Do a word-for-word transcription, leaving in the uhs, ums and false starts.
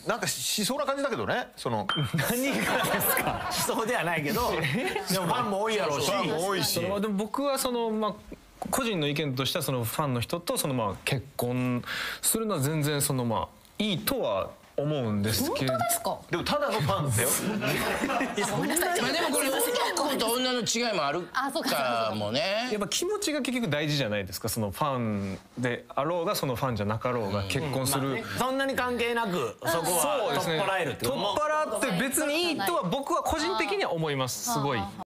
なんかしそうな感じだけどね。その何がですか。 しそうではないけど、でもファンも多いやろうし。 ファンも多いし。 でも僕はそのまあ個人の意見としてはそのファンの人とそのまあ結婚するのは全然そのまあいいとは思うんですけど。 本当ですか。 でもただのファンだよ。 ごめんなさい。 まあでもこれ男と女の違いもあるかもね。 やっぱ気持ちが結局大事じゃないですか。そのファンであろうがそのファンじゃなかろうが結婚する。 そんなに関係なくそこは取っ払えるってこと。 取っ払って別にいいとは僕は個人的には思います。すごい。